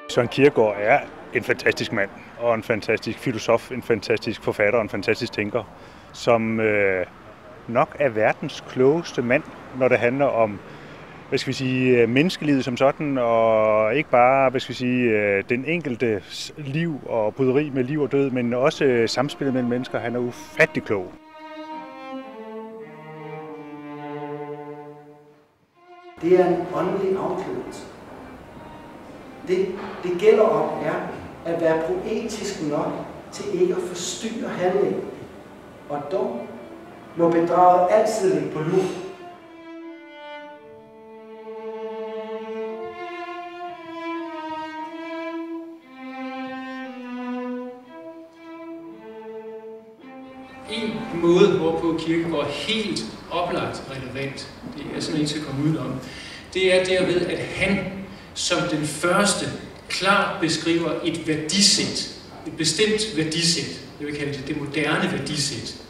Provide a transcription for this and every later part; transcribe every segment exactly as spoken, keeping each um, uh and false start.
Søren Kierkegaard er en fantastisk mand, og en fantastisk filosof, en fantastisk forfatter og en fantastisk tænker, som øh, nok er verdens klogeste mand, når det handler om hvad skal vi sige, menneskelivet som sådan, og ikke bare hvad skal vi sige, den enkelte liv og bryderi med liv og død, men også samspillet mellem mennesker. Han er ufattelig klog. Det er en åndelig afklædelse. Det, det gælder om er at være poetisk nok til ikke at forstyrre handlingen. Og dog må bedraget altid ligge på lur. En måde, hvorpå Kierkegaard er helt oplagt relevant, det er simpelthen ikke til at komme udenom, det er derved, at han som den første klart beskriver et værdisæt, et bestemt værdisæt, jeg vil kalde det det moderne værdisæt.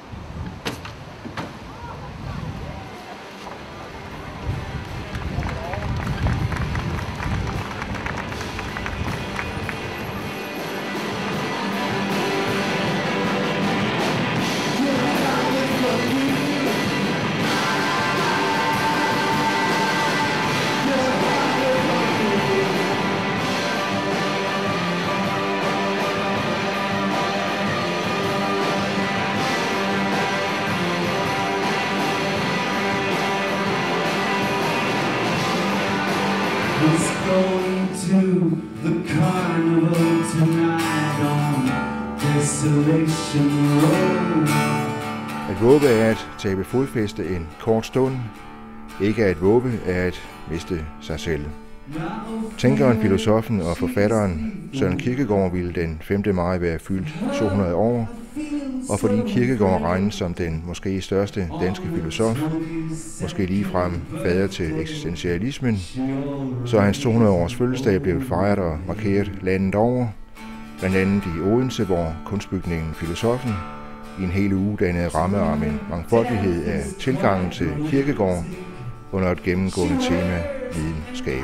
Let's go to the carnival tonight on Desolation Road. At våbe er at tabe fodfæste en kort stund. Ikke at våbe er at miste sig selv. Tænkeren, filosofen og forfatteren Søren Kierkegaard ville den femte maj være fyldt to hundrede år, og fordi Kierkegaard regnes som den måske største danske filosof, måske ligefrem fader til eksistentialismen, så er hans to hundrede års fødselsdag blevet fejret og markeret landet over, blandt andet i Odense, hvor kunstbygningen Filosoffen i en hel uge dannede ramme om en mangfoldighed af tilgangen til Kierkegaard under et gennemgående tema videnskab.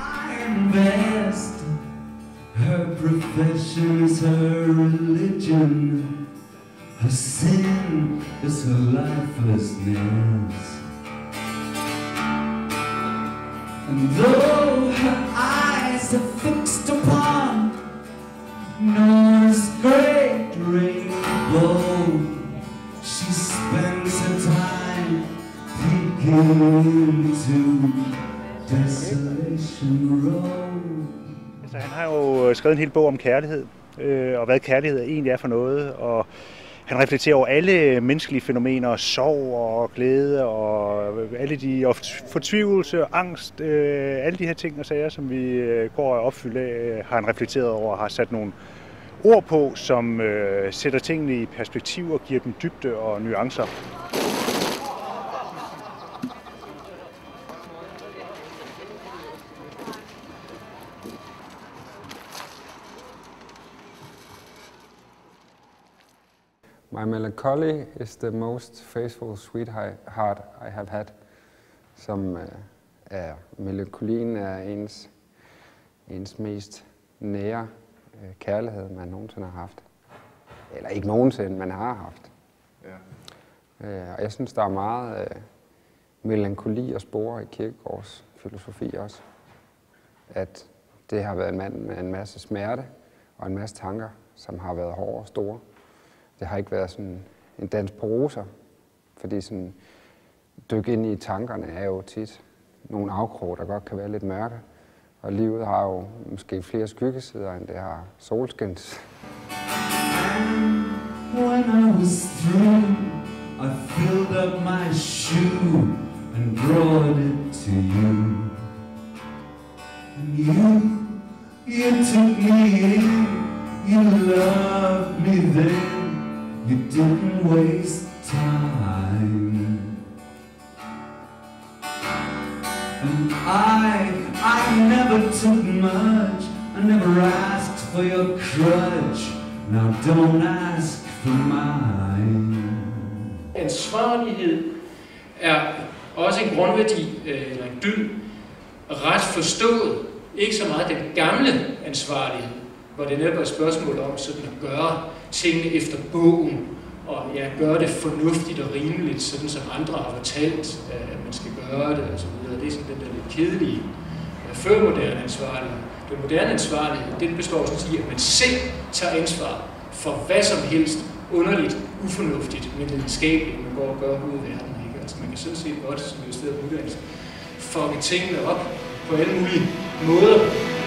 Her profession is her religion. Her sin is her lifelessness. And though her eyes are fixed upon North's great rainbow, she spends her time peeking into Desolation Road. Altså, han har jo skrevet en hel bog om kærlighed, øh, og hvad kærlighed egentlig er for noget, og han reflekterer over alle menneskelige fænomener, sorg og glæde, og alle de og fortvivlelse og angst, øh, alle de her ting og sager, som vi går og opfyldt af, har han reflekteret over og har sat nogle ord på, som øh, sætter tingene i perspektiv og giver dem dybde og nuancer. My melancholy is the most faithful sweetheart I have had, som uh, er, melankolien er ens, ens mest nære uh, kærlighed, man nogensinde har haft. Eller ikke nogensinde, man har haft. Ja. Uh, og jeg synes, der er meget uh, melankoli og spore i Kierkegaards filosofi også. At det har været en mand med en masse smerte og en masse tanker, som har været hårde og store. Det har ikke været sådan en dans på roser, fordi sådan dykke ind i tankerne er jo tit nogle afkrog, der godt kan være lidt mørke. Og livet har jo måske flere skyggesider, end det har solskins. When I was through, I filled up my shoe and brought it to you. And you, you took me in, you loved me then. You didn't waste time. And I, I never took much. I never asked for your crutch. Now don't ask for mine. Ansvarlighed er også en grundværdi, eller en dyd, ret forstået. Ikke så meget den gamle ansvarlighed, hvor det netop er et spørgsmål om sådan at gøre tingene efter bogen, og ja, gøre det fornuftigt og rimeligt, sådan som andre har fortalt, at man skal gøre det, og så videre. Det er sådan den der lidt kedelige, førmoderne ansvarlighed. Den moderne ansvarlighed, den består sådan i, at man selv tager ansvar for hvad som helst underligt, ufornuftigt, men videnskabeligt, man går og gør ud i verden. Ikke? Altså man kan sådan set godt, som det er stedet af uddannelse, fucke tingene op på alle mulige måder.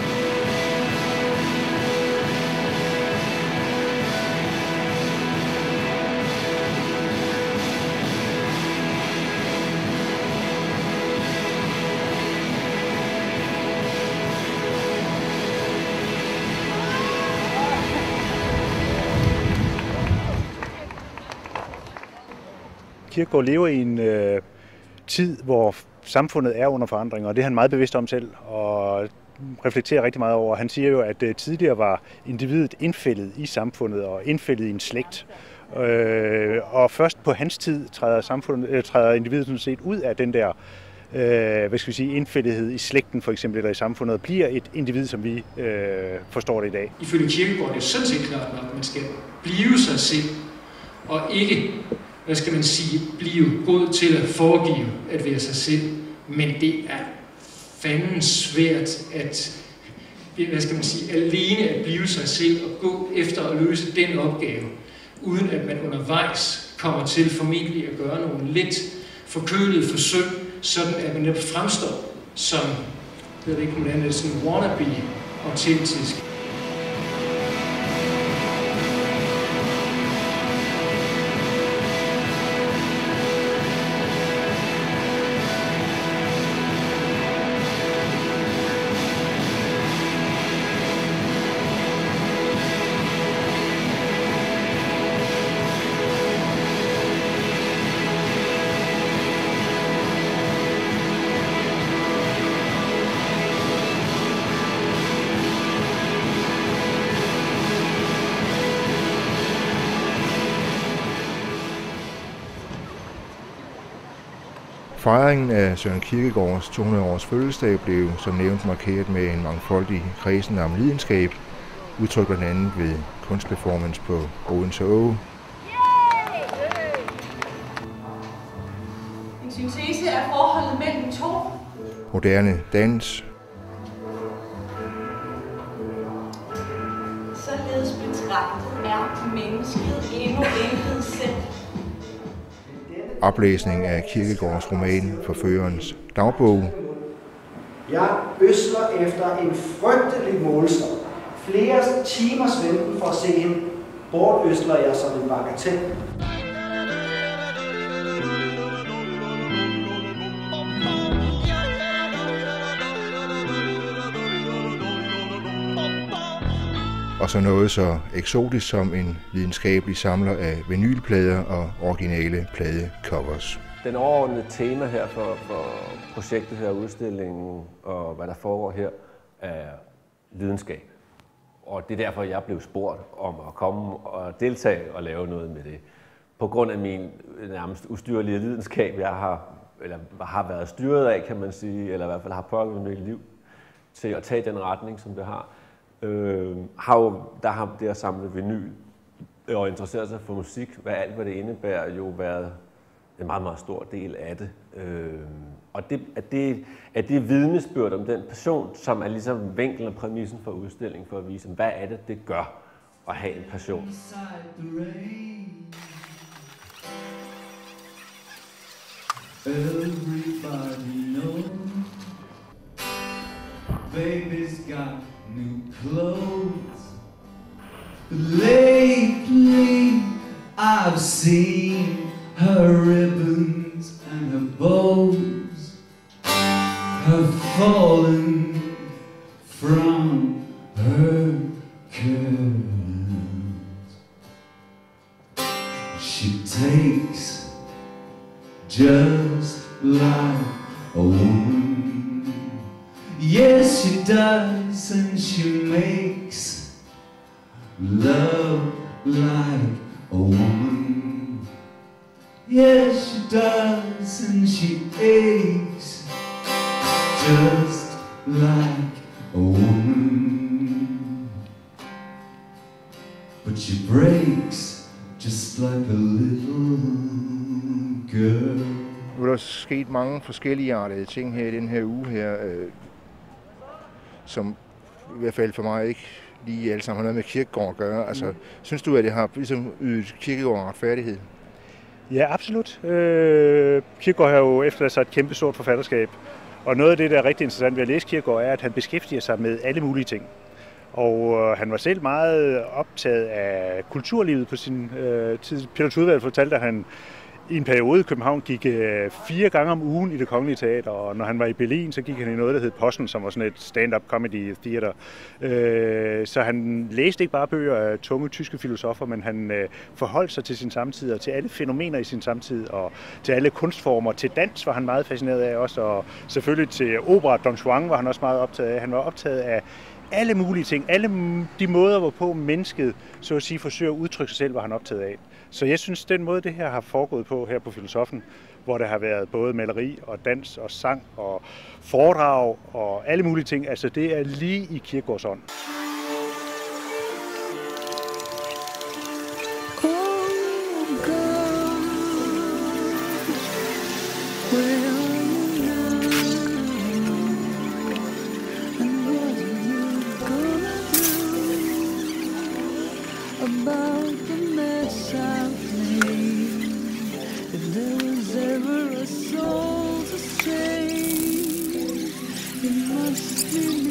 Kierkegaard lever i en øh, tid, hvor samfundet er under forandring, og det er han meget bevidst om selv, og reflekterer rigtig meget over. Han siger jo, at øh, tidligere var individet indfældet i samfundet og indfældet i en slægt. Øh, og først på hans tid træder, samfundet, øh, træder individet sådan set ud af den der øh, hvad skal vi sige, indfældighed i slægten for eksempel, eller i samfundet, og bliver et individ, som vi øh, forstår det i dag. Ifølge Kierkegaard er det sådan set klart nok, at man skal blive sig selv, og ikke, hvad skal man sige, blive god til at foregive at være sig selv. Men det er fandens svært at, hvad skal man sige, alene at blive sig selv og gå efter at løse den opgave, uden at man undervejs kommer til formentlig at gøre nogle lidt forkølede forsøg, sådan at man netop fremstår som, jeg ved ikke, hvordan det er, sådan wannabe autentisk. Fejringen af Søren Kierkegaards to hundrede års fødselsdag blev som nævnt markeret med en mangfoldig kredsen om lidenskab, udtrykt blandt andet ved kunstperformance på Odense Å. En syntese er forholdet mellem to. Moderne dans. Således betragtet er mennesket endnu intet selv. Oplæsning af Kierkegaards roman Forførerens dagbog. Jeg øsler efter en frygtelig målstok. Flere timers venten for at se hende, bortøsler jeg som en bagatel. Og så noget så eksotisk som en videnskabelig samler af vinylplader og originale pladecovers. Den overordnede tema her for, for projektet her, udstillingen og hvad der foregår her, er videnskab. Og det er derfor, jeg blev spurgt om at komme og deltage og lave noget med det. På grund af min nærmest ustyrlige lidenskab, jeg har, eller har været styret af, kan man sige, eller i hvert fald har pågået mit liv til at tage den retning, som det har. Øh, har jo, der har det at samle vinyl og interesseret sig for musik, hvad alt hvad det indebærer, jo været en meget, meget stor del af det. Øh, og det, at, det, at det vidnesbyrd om den passion, som er ligesom vinklen og præmissen for udstillingen, for at vise, hvad er det, det gør at have en passion. Everybody knows baby's got new clothes. Lately I've seen her ribbons and her bows have fallen from her curls. She takes just like a woman. Yes, she does, and she makes love like a woman. Yes, she does, and she aches just like a woman. but she breaks just like a little girl. Nu er der sket mange forskellige artede ting her i den her uge her, øh, som i hvert fald for mig ikke lige alle sammen har noget med Kierkegaard at gøre. Altså, mm. synes du, at det har ligesom ydet Kierkegaard retfærdighed? Ja, absolut. Øh, Kierkegaard har jo efterladt sig et kæmpe stort forfatterskab. Og noget af det, der er rigtig interessant ved at læse Kierkegaard, er, at han beskæftiger sig med alle mulige ting. Og øh, han var selv meget optaget af kulturlivet på sin øh, tid. Peter Tudvad fortalte, at han i en periode i København gik øh, fire gange om ugen i Det Kongelige Teater, og når han var i Berlin, så gik han i noget, der hed Posten, som var sådan et stand-up comedy theater. Øh, så han læste ikke bare bøger af tunge tyske filosofer, men han øh, forholdt sig til sin samtid og til alle fænomener i sin samtid, og til alle kunstformer. Til dans var han meget fascineret af også, og selvfølgelig til opera Don Juan var han også meget optaget af. Han var optaget af alle mulige ting, alle de måder, hvorpå mennesket, så at sige, forsøger at udtrykke sig selv, var han optaget af. Så jeg synes, den måde, det her har foregået på her på Filosoffen, hvor der har været både maleri og dans og sang og foredrag og alle mulige ting, altså det er lige i Kierkegaards ånd. About the mess I've made. If there was ever a soul to save, it must be me.